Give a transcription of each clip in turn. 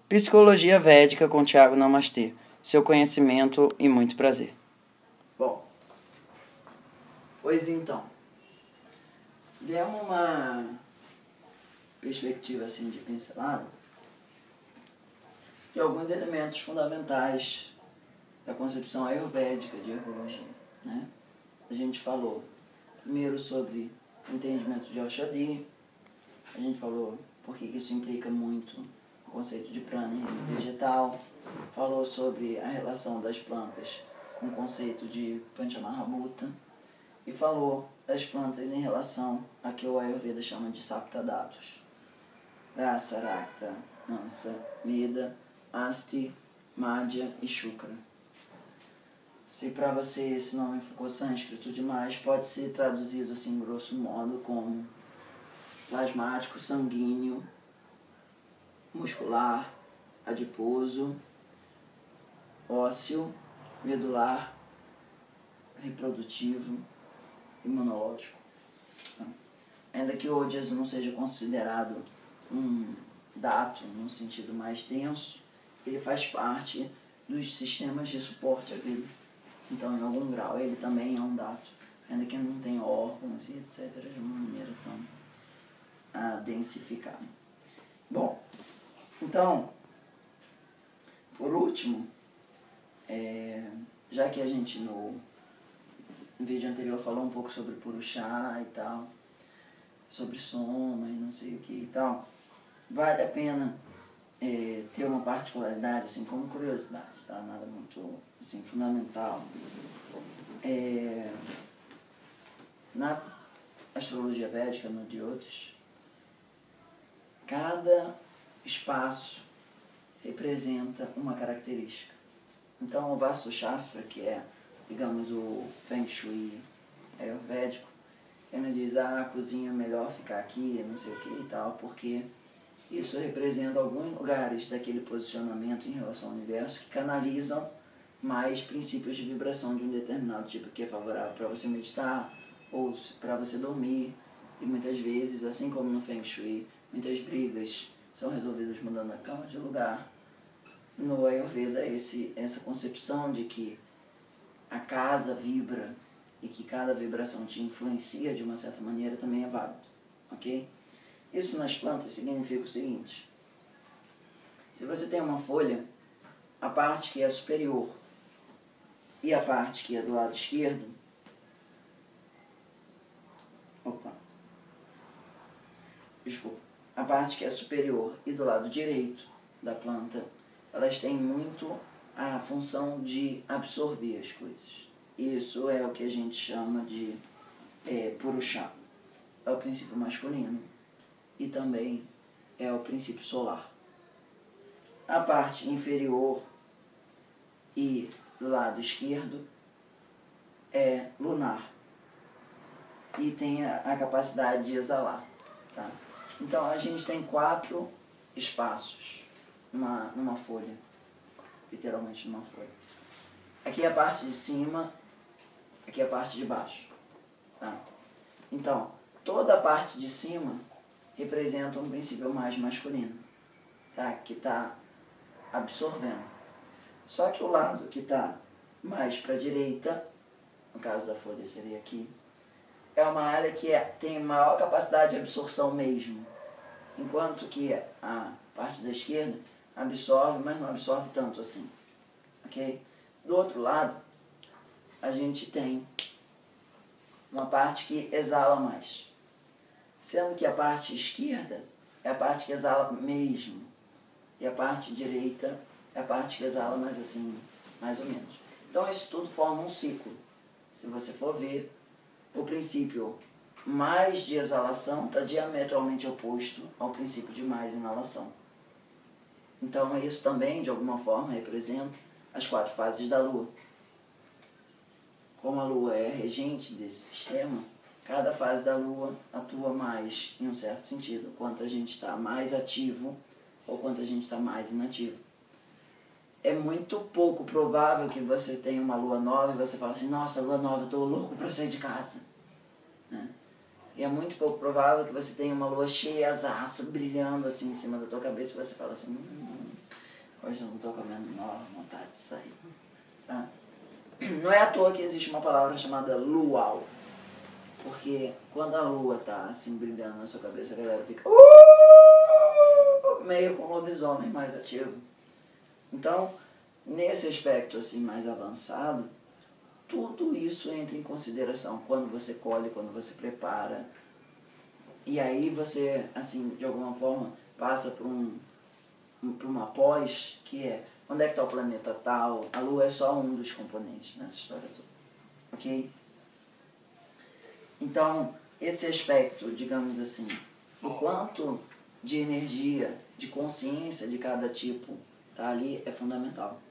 Psicologia Védica com Thiago Namastê. Seu conhecimento e muito prazer. Bom, pois então, demos uma perspectiva assim de pincelada de alguns elementos fundamentais da concepção ayurvédica de herbologia, né? A gente falou primeiro sobre entendimento de Aushadhi, a gente falou porque isso implica muito o conceito de prana e vegetal, falou sobre a relação das plantas com o conceito de Panchamahabhuta e falou das plantas em relação a que o Ayurveda chama de Saptadhatus. Rasa, Rakta, Mansa, Meda, Asti, Madhya e Shukra. Se para você esse nome ficou sânscrito demais, pode ser traduzido assim, grosso modo, como plasmático, sanguíneo, muscular, adiposo, ósseo, medular, reprodutivo, imunológico. Ainda que o Ojas não seja considerado um dato num sentido mais denso, ele faz parte dos sistemas de suporte à vida. Então, em algum grau, ele também é um dato, ainda que não tenha órgãos e etc. de uma maneira tão densificada. Bom, então, por último, já que a gente no vídeo anterior falou um pouco sobre Purusha e tal, sobre Soma e não sei o que e tal, vale a pena ter uma particularidade, assim, como curiosidade, tá? Nada muito assim, fundamental. Na astrologia védica, no Jyotish, cada espaço representa uma característica. Então, o Vastu Shastra, que é, digamos, o Feng Shui ayurvédico, ele diz, a cozinha é melhor ficar aqui, não sei o que e tal, porque isso representa alguns lugares daquele posicionamento em relação ao universo que canalizam mais princípios de vibração de um determinado tipo que é favorável para você meditar ou para você dormir. E muitas vezes, assim como no Feng Shui, muitas brigas são resolvidas mudando a cama de lugar. No Ayurveda, essa concepção de que a casa vibra e que cada vibração te influencia de uma certa maneira também é válido, ok? Isso nas plantas significa o seguinte: se você tem uma folha, a parte que é superior e a parte que é do lado esquerdo, a parte que é superior e do lado direito da planta, elas têm muito a função de absorver as coisas. Isso é o que a gente chama de Purusha, é o princípio masculino e também é o princípio solar. A parte inferior e do lado esquerdo é lunar e tem a capacidade de exalar, tá? Então a gente tem 4 espaços numa folha, literalmente numa folha. Aqui é a parte de cima, aqui é a parte de baixo, tá? Então, toda a parte de cima representa um princípio mais masculino, tá? Que está absorvendo. Só que o lado que está mais para a direita, no caso da folha seria aqui, é uma área que tem maior capacidade de absorção mesmo, enquanto que a parte da esquerda absorve, mas não absorve tanto assim, ok? Do outro lado, a gente tem uma parte que exala mais, sendo que a parte esquerda é a parte que exala mesmo, e a parte direita é a parte que exala mais assim, mais ou menos. Então isso tudo forma um ciclo. Se você for ver, o princípio mais de exalação está diametralmente oposto ao princípio de mais inalação. Então isso também, de alguma forma, representa as 4 fases da Lua. Como a Lua é a regente desse sistema, cada fase da Lua atua mais, em um certo sentido, quanto a gente está mais ativo ou quanto a gente está mais inativo. É muito pouco provável que você tenha uma lua nova e você fala assim, nossa, lua nova, eu estou louco para sair de casa. Né? E é muito pouco provável que você tenha uma lua cheia, azaça, brilhando assim em cima da tua cabeça e você fala assim, Hoje eu não estou com a menor vontade de sair. Tá? Não é à toa que existe uma palavra chamada luau. Porque quando a lua está assim brilhando na sua cabeça, a galera fica meio com o lobisomem mais ativo. Então, nesse aspecto assim mais avançado, tudo isso entra em consideração quando você colhe, quando você prepara. E aí você, assim, de alguma forma, passa por uma pós, que é onde é que está o planeta tal. A Lua é só um dos componentes nessa história toda. Ok? Então, esse aspecto, digamos assim, o quanto de energia, de consciência de cada tipo está ali é fundamental.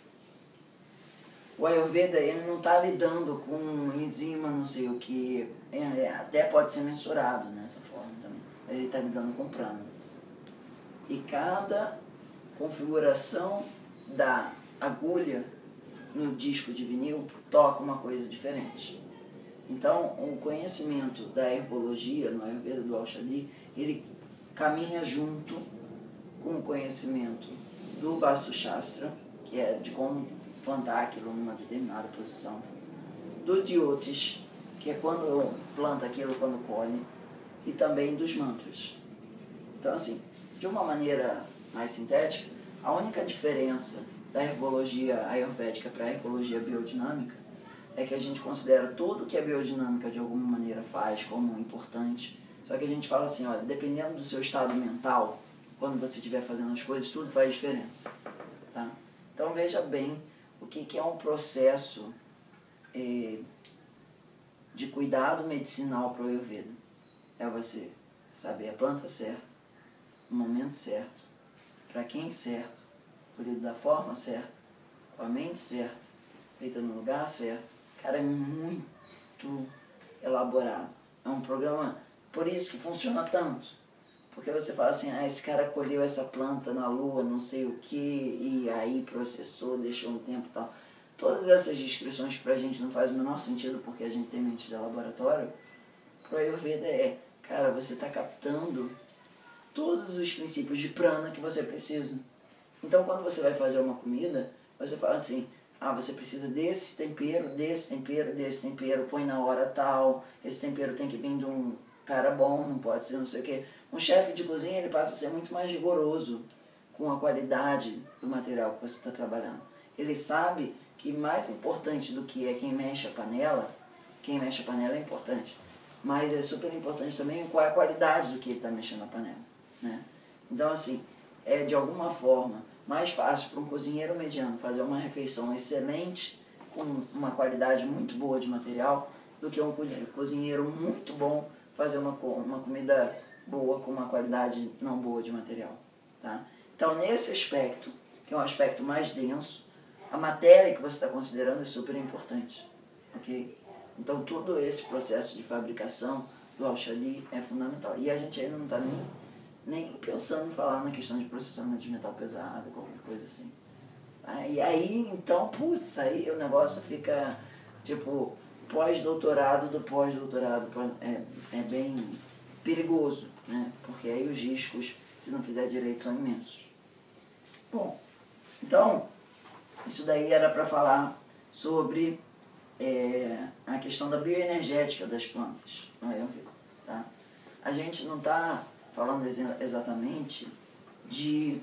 O Ayurveda, ele não está lidando com enzima, não sei o que, até pode ser mensurado nessa forma também, mas ele está lidando com prana. E cada configuração da agulha no disco de vinil toca uma coisa diferente. Então, o conhecimento da herbologia no Ayurveda do Aushadhi, ele caminha junto com o conhecimento do Vastu Shastra, que é de como plantar aquilo numa determinada posição, do Jyotish, que é quando planta aquilo, quando colhe, e também dos mantras. Então, assim, de uma maneira mais sintética, a única diferença da herbologia ayurvédica para a herbologia biodinâmica é que a gente considera tudo que a biodinâmica de alguma maneira faz como importante, só que a gente fala assim, olha, dependendo do seu estado mental, quando você estiver fazendo as coisas, tudo faz diferença. Tá? Então veja bem o que é um processo de cuidado medicinal para o Ayurveda. É você saber a planta certa, no momento certo, para quem certo, colhido da forma certa, com a mente certa, feita no lugar certo. Cara, é muito elaborado. É um programa, por isso que funciona tanto. Porque você fala assim, esse cara colheu essa planta na lua, não sei o que, e aí processou, deixou um tempo e tal. Todas essas descrições que pra gente não faz o menor sentido porque a gente tem mente de laboratório, pro Ayurveda cara, você tá captando todos os princípios de prana que você precisa. Então, quando você vai fazer uma comida, você fala assim, você precisa desse tempero, desse tempero, desse tempero, põe na hora tal, esse tempero tem que vir de um cara bom, não pode ser não sei o quê. Um chefe de cozinha, ele passa a ser muito mais rigoroso com a qualidade do material que você está trabalhando. Ele sabe que mais importante do que é quem mexe a panela é importante, mas é super importante também qual é a qualidade do que ele está mexendo a panela. Né? Então, assim, é de alguma forma mais fácil para um cozinheiro mediano fazer uma refeição excelente com uma qualidade muito boa de material do que um cozinheiro muito bom fazer uma comida boa com uma qualidade não boa de material. Tá? Então, nesse aspecto, que é um aspecto mais denso, a matéria que você está considerando é super importante. Okay? Então, todo esse processo de fabricação do Aushadhi é fundamental. E a gente ainda não está nem pensando em falar na questão de processamento de metal pesado, qualquer coisa assim. E aí, então, aí o negócio fica, tipo, pós-doutorado do pós-doutorado. É bem perigoso, né? Porque aí os riscos, se não fizer direito, são imensos. Bom, então, isso daí era para falar sobre a questão da bioenergética das plantas. Tá? A gente não está falando exatamente de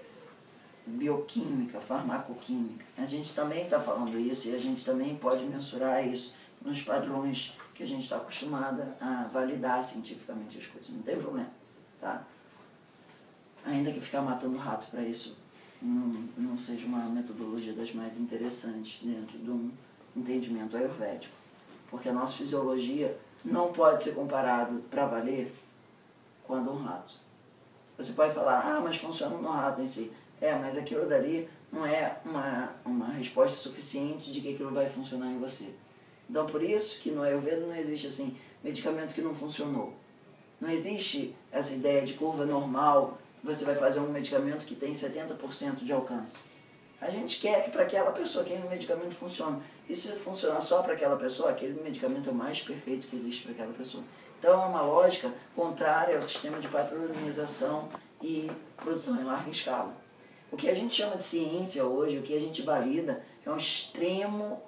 bioquímica, farmacoquímica. A gente também está falando isso e a gente também pode mensurar isso nos padrões que a gente está acostumado a validar cientificamente as coisas. Não tem problema, tá? Ainda que ficar matando rato para isso não seja uma metodologia das mais interessantes dentro de um entendimento ayurvédico. Porque a nossa fisiologia não pode ser comparado para valer quando um rato. Você pode falar, mas funciona no rato em si. Mas aquilo dali não é uma resposta suficiente de que aquilo vai funcionar em você. Então, por isso que no Ayurveda não existe assim, medicamento que não funcionou. Não existe essa ideia de curva normal, que você vai fazer um medicamento que tem 70% de alcance. A gente quer que para aquela pessoa aquele medicamento funcione. E se funcionar só para aquela pessoa, aquele medicamento é o mais perfeito que existe para aquela pessoa. Então é uma lógica contrária ao sistema de padronização e produção em larga escala. O que a gente chama de ciência hoje, o que a gente valida, é um extremo...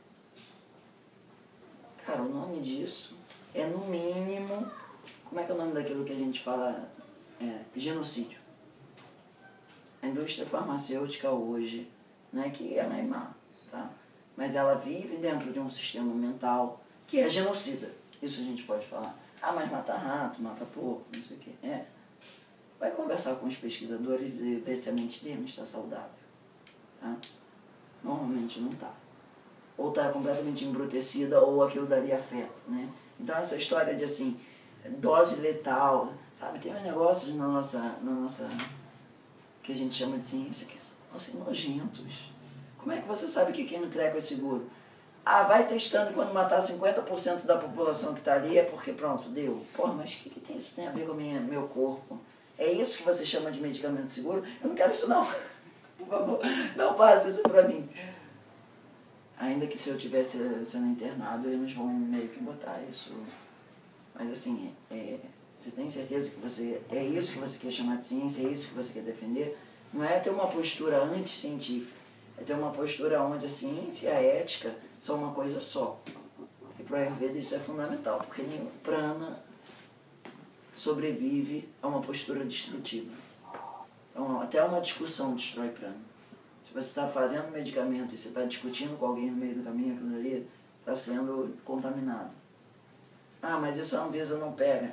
Cara, o nome disso é, no mínimo... Como é que é o nome daquilo que a gente fala? Genocídio. A indústria farmacêutica hoje, não é que ela é má, tá? Mas ela vive dentro de um sistema mental que é genocida. Isso a gente pode falar. Ah, mas mata rato, mata porco, não sei o quê. Vai conversar com os pesquisadores e ver se a mente dele está saudável. Tá? Normalmente não está. Ou está completamente embrutecida, ou aquilo dali afeta, né? Então essa história de assim, dose letal, sabe? Tem uns negócios na nossa que a gente chama de ciência que são assim, nojentos. Como é que você sabe que quem no treco é seguro? Ah, vai testando, quando matar 50% da população que está ali é porque pronto, deu. Porra, mas o que isso tem a ver com meu corpo? É isso que você chama de medicamento seguro? Eu não quero isso não. Por favor, não passe isso pra mim. Ainda que se eu estivesse sendo internado, eles vão meio que botar isso. Mas assim, você tem certeza que é isso que você quer chamar de ciência, é isso que você quer defender? Não é ter uma postura anticientífica, é ter uma postura onde a ciência e a ética são uma coisa só. E para o Ayurveda isso é fundamental, porque nenhum prana sobrevive a uma postura destrutiva. Então, até uma discussão destrói prana. Se você está fazendo medicamento e você está discutindo com alguém no meio do caminho, aquilo ali está sendo contaminado. Ah, mas isso a Anvisa não pega.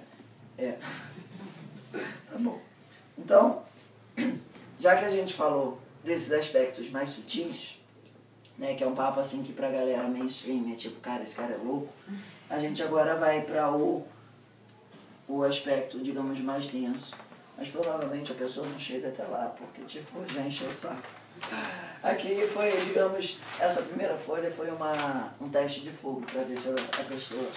Tá bom. Então, já que a gente falou desses aspectos mais sutis, né, que é um papo assim que pra galera mainstream é tipo, cara, esse cara é louco, a gente agora vai para o aspecto, digamos, mais denso. Mas provavelmente a pessoa não chega até lá, porque tipo, já encheu o saco. Aqui foi, digamos, essa primeira folha foi um teste de fogo para ver se a pessoa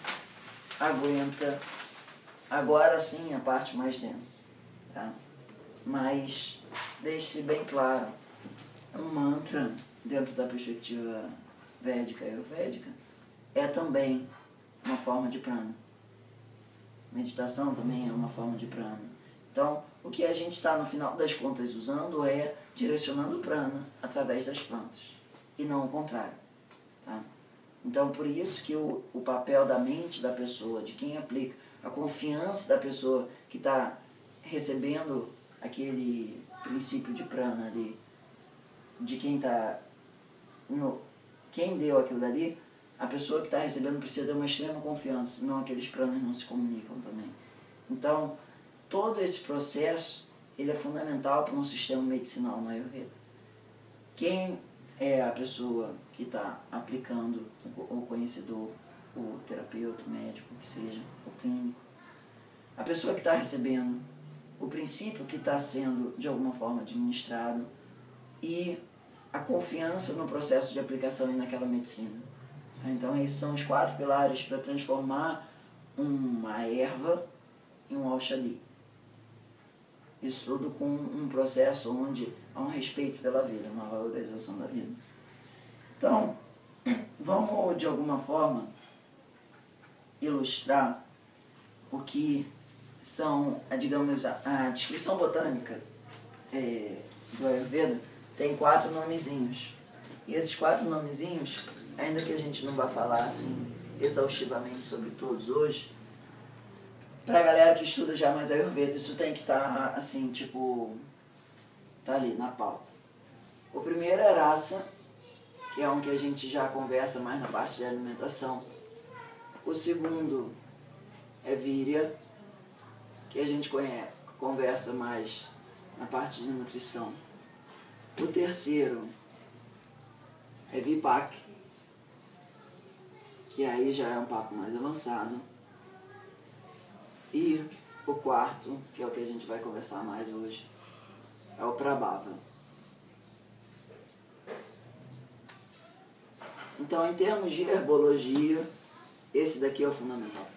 aguenta agora sim a parte mais densa, tá? Mas deixe-se bem claro, um mantra dentro da perspectiva védica e ayurvédica é também uma forma de prana. Meditação também é uma forma de prana. Então, o que a gente está no final das contas usando é direcionando o prana através das plantas e não o contrário, tá? Então, por isso que o papel da mente da pessoa, de quem aplica, a confiança da pessoa que está recebendo aquele princípio de prana ali, de quem está... Quem deu aquilo dali, a pessoa que está recebendo precisa ter uma extrema confiança, senão aqueles pranas não se comunicam também. Então, todo esse processo, ele é fundamental para um sistema medicinal no Ayurveda. Quem é a pessoa que está aplicando, o conhecedor, o terapeuta, o médico, o que seja, o clínico. A pessoa que está recebendo, o princípio que está sendo de alguma forma administrado e a confiança no processo de aplicação e naquela medicina. Então esses são os 4 pilares para transformar uma erva em um auxali. Isso tudo com um processo onde há um respeito pela vida, uma valorização da vida. Então, vamos de alguma forma ilustrar o que são, digamos, a descrição botânica do Ayurveda tem 4 nomezinhos. E esses 4 nomezinhos, ainda que a gente não vá falar assim exaustivamente sobre todos hoje, pra galera que estuda já mais Ayurveda, isso tem que estar assim, tipo, tá ali na pauta. O primeiro é Rasa, que é um que a gente já conversa mais na parte de alimentação. O segundo é Virya, que a gente conversa mais na parte de nutrição. O terceiro é Vipak, que aí já é um papo mais avançado. E o quarto, que é o que a gente vai conversar mais hoje, é o Prabhava. Então, em termos de herbologia, esse daqui é o fundamental.